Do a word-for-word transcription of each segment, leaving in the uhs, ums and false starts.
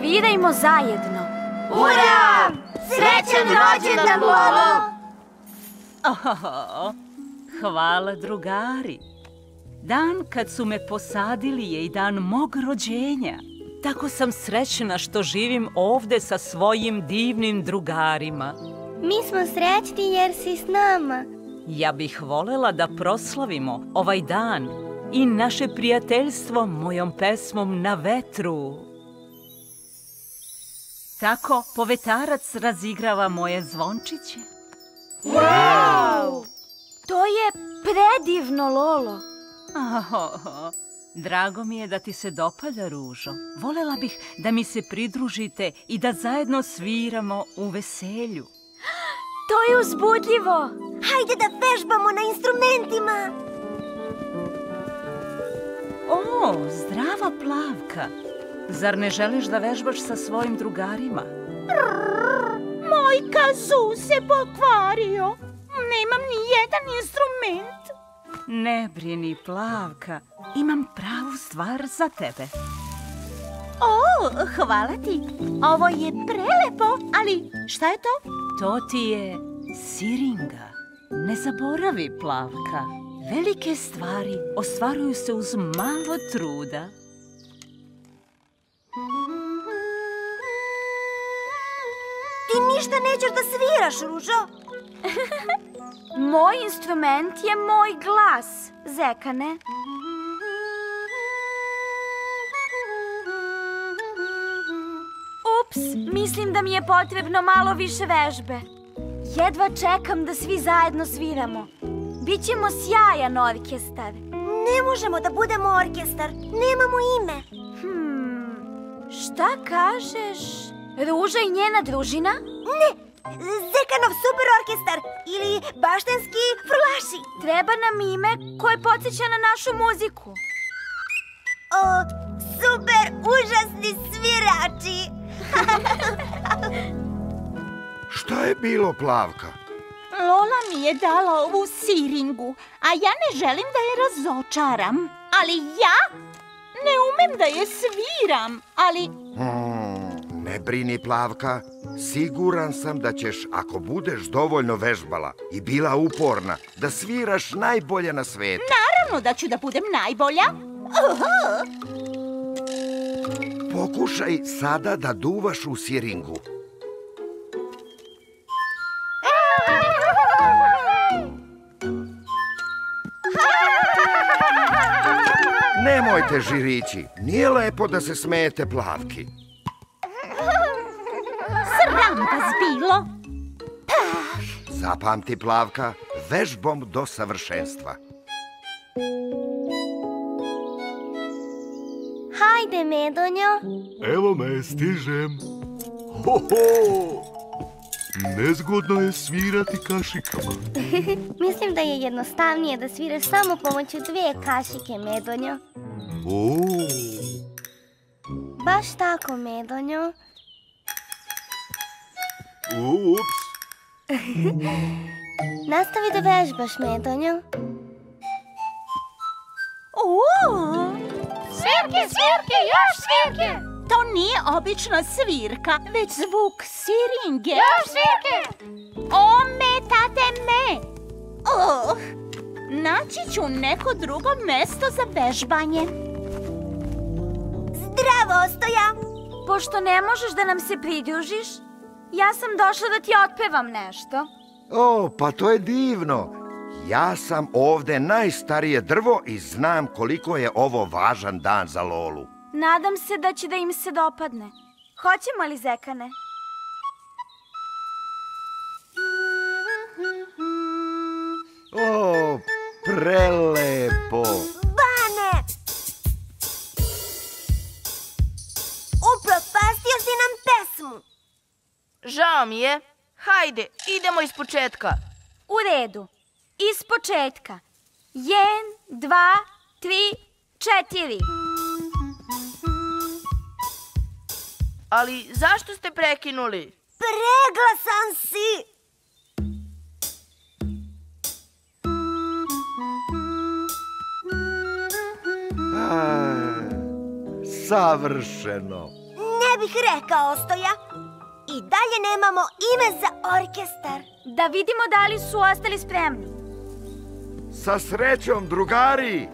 Svirajmo zajedno. Ura! Srećan rođendan, Lolo! Oh, hvala, drugari. Dan kad su me posadili je i dan mog rođenja. Tako sam srećna što živim ovde sa svojim divnim drugarima. Mi smo srećni jer si s nama. Ja bih volela da proslavimo ovaj dan i naše prijateljstvo mojom pesmom Na vetru. Tako povetarac razigrava moje zvončiće. Wow! To je predivno, Lolo. Oh, drago mi je da ti se dopada, Ružo. Volela bih da mi se pridružite i da zajedno sviramo u veselju. To je uzbudljivo. Hajde da vežbamo na instrumentima. O, zdrava Plavka. Zar ne želiš da vežbaš sa svojim drugarima? Moj kazoo se pokvario. Nemam ni jedan instrument. Ne brini, Plavka. Imam pravu stvar za tebe. O, hvala ti. Ovo je prelepo, ali šta je to? To ti je siringa. Ne zaboravi, Plavka. Velike stvari ostvaruju se uz malo truda. Ti ništa nećeš da sviraš, Ružo? Moj instrument je moj glas, Zekane. Ups, mislim da mi je potrebno malo više vežbe. Jedva čekam da svi zajedno sviramo. Bićemo sjajan orkestar. Ne možemo da budemo orkestar, nemamo ime. Hmm, šta kažeš? Ruža i njena družina? Ne, Zekanov super orkestar ili Baštenski frulaši. Treba nam ime koje podsjeća na našu muziku. O, super, užasni svirači. Šta je bilo, Plavka? Lola mi je dala ovu siringu, a ja ne želim da je razočaram. Ali ja ne umem da je sviram, ali... Hmm, ne brini, Plavka. Siguran sam da ćeš, ako budeš dovoljno vežbala i bila uporna, da sviraš najbolje na svetu. Naravno da ću da budem najbolja. Aha. Pokušaj sada da duvaš u siringu. Nemojte, žirići, nije lepo da se smejete Plavki. Sram vas bilo. Zapamti, Plavka, vežbom do savršenstva. Hajde, Medonjo. Evo me, stižem. Ho, ho! Nezgodno je svirati kašikama. Mislim da je jednostavnije da sviraš samo pomoću dve kašike, Medonjo. O. Baš tako, Medonjo. Ups. Nastavi da vežbaš, Medonjo. O! Svirke, svirke, još svirke! To nije obična svirka, već zvuk siringe. Još svirke! Ometate me! Oh, naći ću neko drugo mesto za vežbanje. Zdravo, Ostoja! Pošto ne možeš da nam se pridružiš, ja sam došla da ti otpevam nešto. O, pa to je divno. Ja sam ovde najstarije drvo i znam koliko je ovo važan dan za Lolu. Nadam se da će da im se dopadne. Hoćemo li, Zekane? O, prelepo. Bane! Upropastio si nam pesmu. Žao mi je. Hajde, idemo iz početka. U redu. Iz početka. Jedan, dva, tri, četiri. Ali zašto ste prekinuli? Preglasan si! A, savršeno. Ne bih rekao, Ostoja? I dalje nemamo ime za orkestar. Da vidimo da li su ostali spremni. Sa srećom, drugari!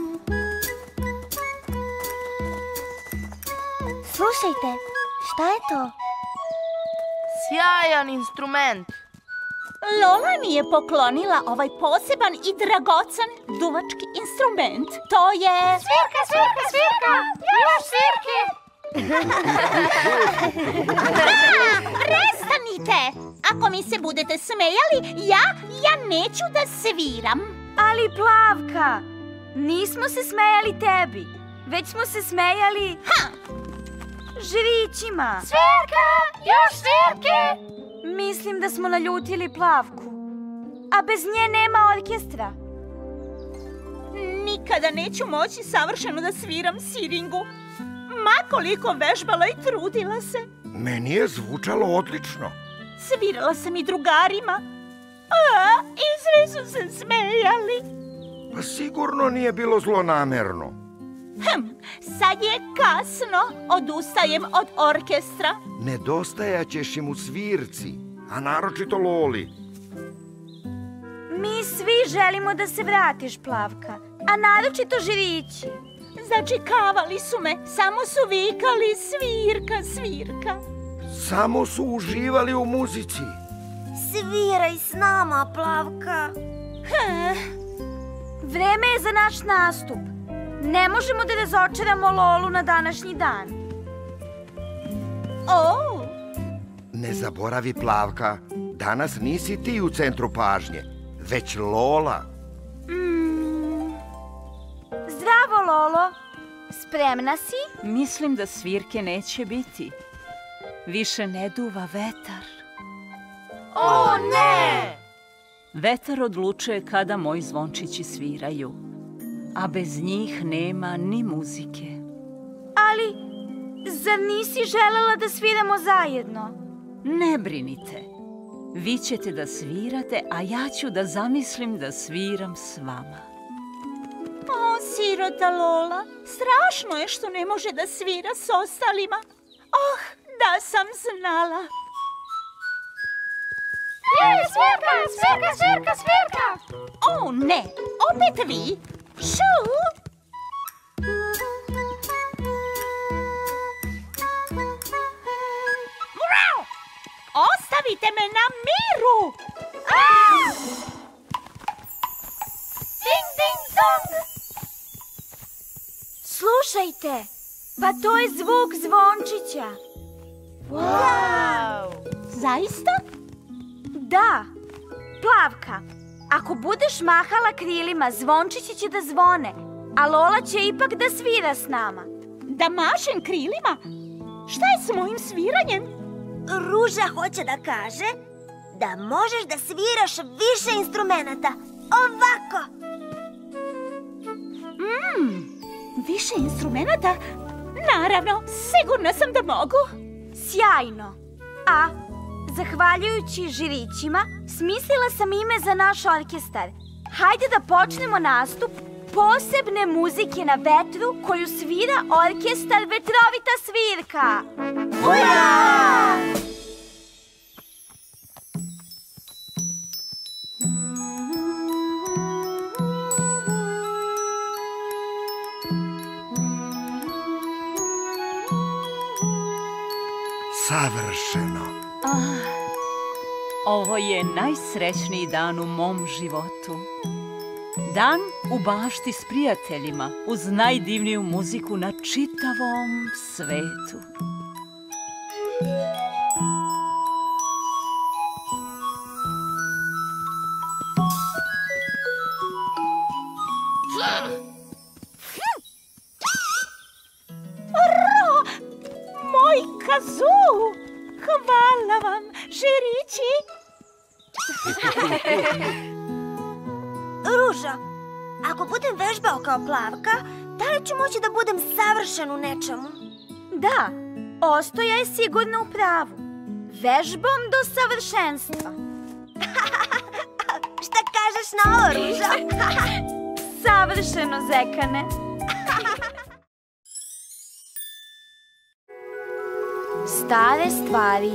Slušajte, šta je to? Sjajan instrument. Lola mi je poklonila ovaj poseban i dragocen duvački instrument. To je... Svirka, svirka, svirka! Još svirke! Prestanite! Ako mi se budete smejali, ja, ja neću da sviram. Ali Plavka, nismo se smejali tebi, već smo se smejali... Ha! Žirićima. Svirka! Još svirke! Mislim da smo naljutili Plavku. A bez nje nema orkestra. Nikada neću moći savršeno da sviram siringu. Ma koliko vežbala i trudila se. Meni je zvučalo odlično. Svirala sam i drugarima. A, i svi su se smejali. Pa sigurno nije bilo zlonamerno. Hm, sad je kasno. Odustajem od orkestra. Nedostajaćeš im u svirci, a naročito Loli. Mi svi želimo da se vratiš, Plavka, a naročito žirići. Začekavali su me, samo su vikali svirka, svirka. Samo su uživali u muzici. Sviraj s nama, Plavka. Vreme je za naš nastup. Ne možemo da razočaramo Lolu na današnji dan. O! Ne zaboravi, Plavka, danas nisi ti u centru pažnje, već Lola. Mm. Zdravo, Lolo. Spremna si? Mislim da svirke neće biti. Više ne duva vetar. O, ne! Vetar odlučuje kada moji zvončići sviraju, a bez njih nema ni muzike. Ali, zar nisi želela da sviramo zajedno? Ne brinite. Vi ćete da svirate, a ja ću da zamislim da sviram s vama. O, sirota Lola, strašno je što ne može da svira s ostalima. Oh, da sam znala. Jej, svirka, svirka, svirka, svirka! O, ne, opet vi. Šu! Mrau! Ostavite me na miru! Ding, ding, dong! Slušajte, pa to je zvuk zvončića. Wow! Zaista? Da. Plavka, ako budeš mahala krilima, zvončići će da zvone, a Lola će ipak da svira s nama. Da mašem krilima? Šta je s mojim sviranjem? Ruža hoće da kaže da možeš da sviraš više instrumenata. Ovako. Mm, više instrumenata? Naravno, sigurna sam da mogu. Sjajno. A, zahvaljujući žirićima, smislila sam ime za naš orkestar. Hajde da počnemo nastup posebne muzike na vetru koju svira orkestar Vetrovita svirka. Ura! Savršeno. Ovo je najsrećniji dan u mom životu. Dan u bašti s prijateljima, uz najdivniju muziku na čitavom svetu. Moj kazoo! Hvala vam, žirići! Ruža, ako budem vežbao kao Plavka, da li ću moći da budem savršen u nečemu? Da, Ostoja je sigurno u pravu. Vežbom do savršenstva. Šta kažeš na ovo, Ruža? Savršeno, zekane. stare stvari.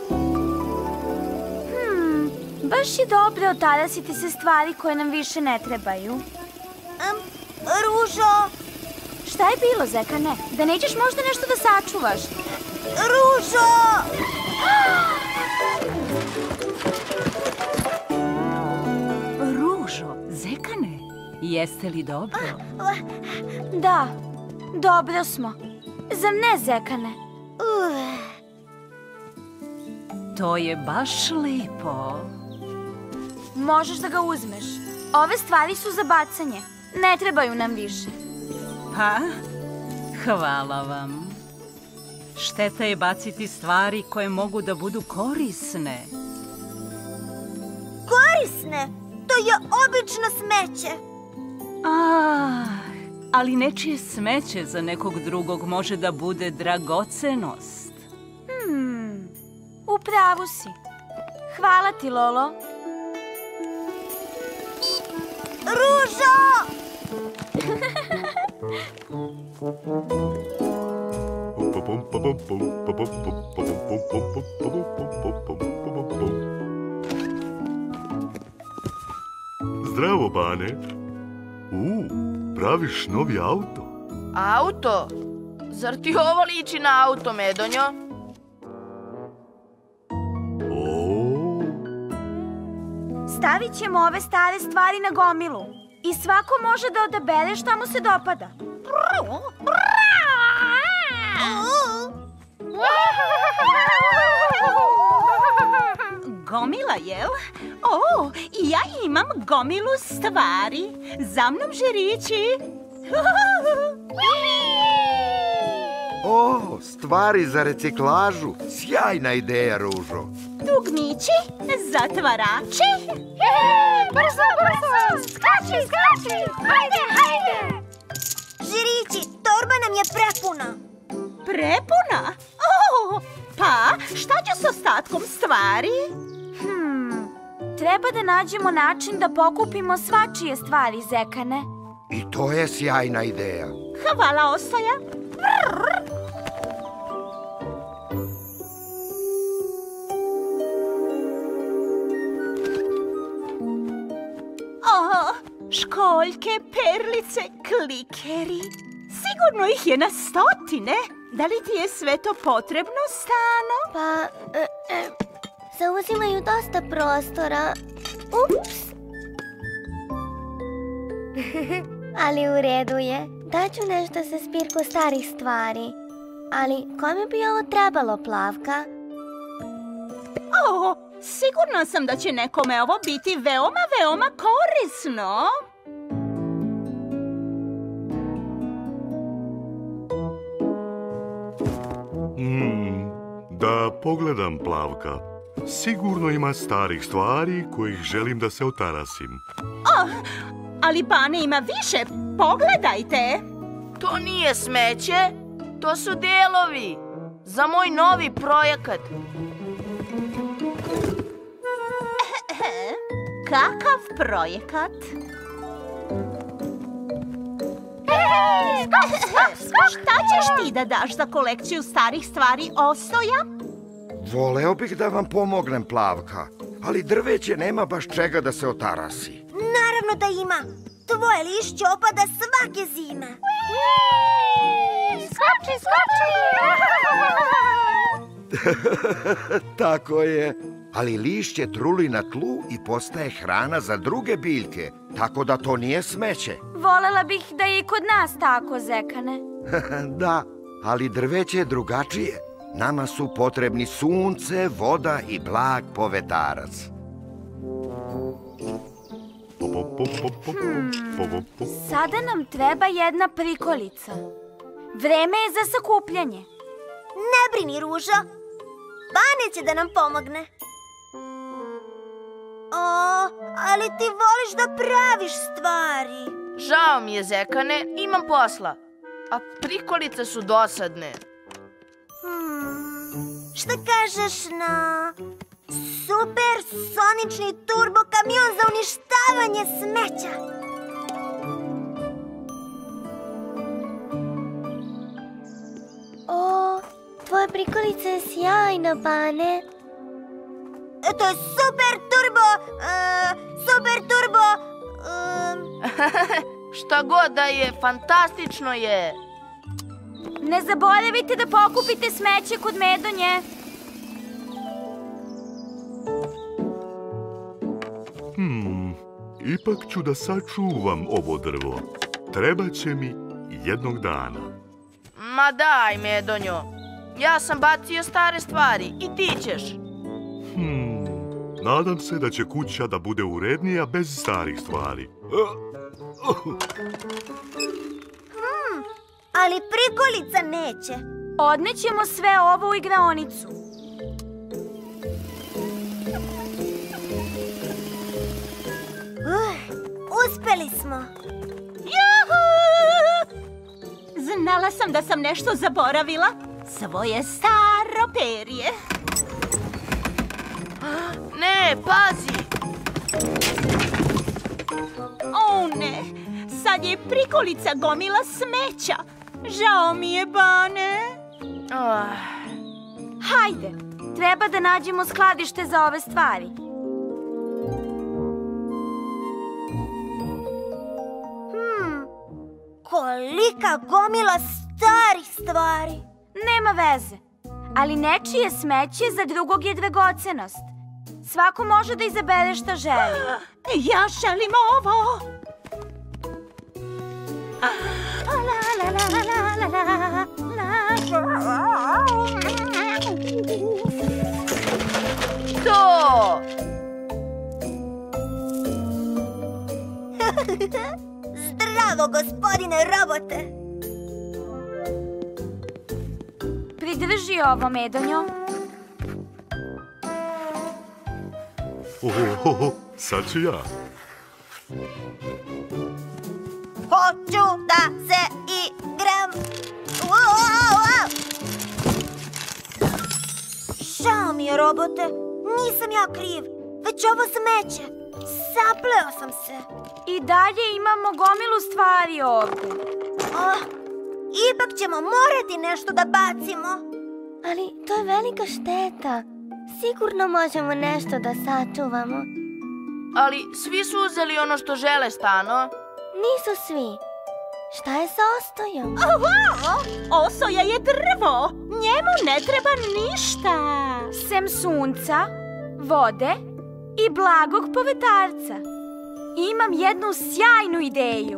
Hmm, baš je dobro otarasiti se stvari koje nam više ne trebaju. Um, Ružo! Šta je bilo, Zekane? Da nećeš možda nešto da sačuvaš? Ružo! Ružo, Zekane, jeste li dobro? Da, dobro smo. Zar ne, Zekane? Uh. To je baš lepo. Možeš da ga uzmeš. Ove stvari su za bacanje. Ne trebaju nam više. Pa, hvala vam. Šteta je baciti stvari koje mogu da budu korisne. Korisne? To je obično smeće. Ah, ali nečije smeće za nekog drugog može da bude dragocenost. Hmm, u pravu si. Hvala ti, Lolo. Ružo! Zdravo, Bane. U, praviš novi auto? Auto? Zar ti ovo liči na auto, Medonjo? O, Stavit ćemo ove stare stvari na gomilu. I svako može da odabere šta mu se dopada. Gomila, jel? O, i ja imam gomilu stvari. Za mnom, žirići. O, stvari za reciklažu. Sjajna ideja, Ružo. Dugmići, zatvarači. Brzo, brzo! Skači, skači! Hajde, hajde! Žirići, torba nam je prepuna. Prepuna? O, pa, šta će s ostatkom stvari? Hmm, treba da nađemo način da pokupimo svačije stvari, Zekane. I to je sjajna ideja. Hvala, Osoja. O, školjke, perlice, klikeri. Sigurno ih je na stotine. Da li ti je sve to potrebno, Stano? Pa, e, e, zauzimaju dosta prostora. Ups! Ali u redu je. Daću nešto za zbirku starih stvari. Ali kome bi ovo trebalo, Plavka? O, sigurna sam da će nekome ovo biti veoma, veoma korisno. mm, da pogledam, Plavka. Sigurno ima starih stvari kojih želim da se otarasim. Oh, ali Bane ima više. Pogledajte. To nije smeće, to su delovi za moj novi projekat. Kakav projekat? Šta ćeš ti da daš za kolekciju starih stvari, Osoja? Voleo bih da vam pomognem, Plavka, ali drveće nema baš čega da se otarasi. Naravno da ima. Tvoje lišće opada svake zime. Skači, skači! Tako je. Ali lišće truli na tlu i postaje hrana za druge biljke, tako da to nije smeće. Volela bih da je i kod nas tako, Zekane. Da, ali drveće je drugačije. Nama su potrebni sunce, voda i blag povetarac. Hmm, sada nam treba jedna prikolica. Vreme je za sakupljanje. Ne brini, Ružo. Bane će da nam pomogne. O, ali ti voliš da praviš stvari. Žao mi je, Zekane, imam posla. A prikolice su dosadne. Hmm, šta kažeš na super sonični turbo kamion za uništavanje smeća? O, tvoj Ova prikolica je sjajna, Bane. To je super turbo, uh, super turbo... Um... Šta god da je, fantastično je. Ne zaboravite da pokupite smeće kod Medonje. Hmm, ipak ću da sačuvam ovo drvo. Treba će mi jednog dana. Ma daj, Medonjo. Ja sam bacio stare stvari i ti ćeš. Hmm, nadam se da će kuća da bude urednija bez starih stvari. Hmm, ali prikolica neće. Odnećemo sve ovo u igraonicu. Uh, uspeli smo. Juhu! Znala sam da sam nešto zaboravila. Svoje staro perje. Ne, pazi! O ne, sad je prikolica gomila smeća. Žao mi je, Bane. Ah. Hajde, treba da nađemo skladište za ove stvari. Hmm, kolika gomila starih stvari. Nema veze, ali nečije smeće za drugog je dragocenost. Svako može da izabere šta želi. Ja želim ovo. La, la, la, la, la, la, la. To! Zdravo, gospodine robote. Pridrži ovo, Medonjo. Ohoho, sad ću ja. Hoću da se igram. Uau! Žao mi je, robote. Nisam ja kriv. Već ovo smeće. Sapleo sam se. I dalje imamo gomilu stvari ovde. Oh, ipak ćemo morati nešto da bacimo. Ali to je velika šteta. Sigurno možemo nešto da sačuvamo. Ali svi su uzeli ono što žele, Stano. Nisu svi. Šta je sa Ostojom? Oho, Osoja je drvo. Njemu ne treba ništa. Sem sunca, vode i blagog povetarca. Imam jednu sjajnu ideju.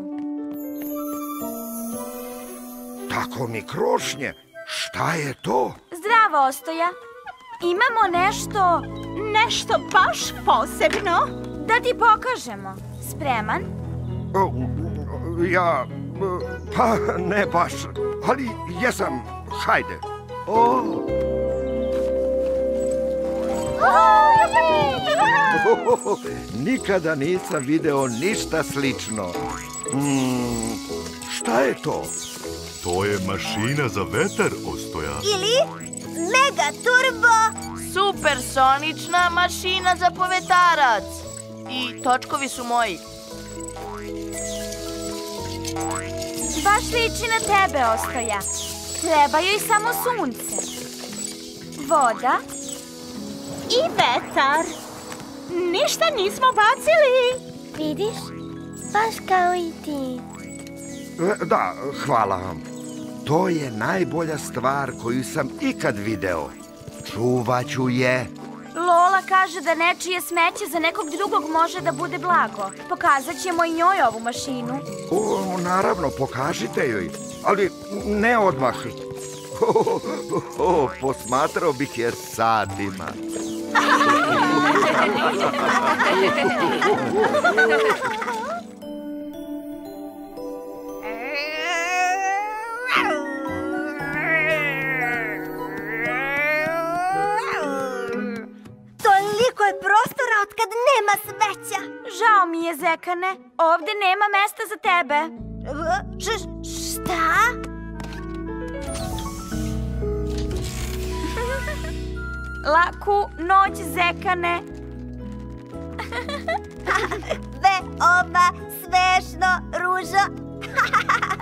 Tako mi krošnje. Šta je to? Zdravo, Ostoja. Imamo nešto... Nešto baš posebno. Da ti pokažemo. Spreman? Ja... Pa ne baš, ali jesam. Hajde. O! Nikada nisam video ništa slično. Hmm, šta je to? To je mašina za vetar, Ostoja. Ili mega turbo. Supersonična mašina za povetarac. I točkovi su moji. Baš liči na tebe, Ostoja. Treba joj samo sunce. Voda. I vetar. Ništa nismo bacili. Vidiš? Baš kao i ti. Da, hvala vam. To je najbolja stvar koju sam ikad video. Čuvaću je. Lola kaže da nečije smeće za nekog drugog može da bude blago. Pokazat ćemo i njoj ovu mašinu. O, naravno, pokažite joj. Ali ne odmah. O, o, posmatrao bih je satima. Toliko je prostora od kad nema smeća. Žao mi je, Zekane. Ovde nema mesta za tebe. Š šta? Laku noć, Zekane. Veoma smešno, Ružo.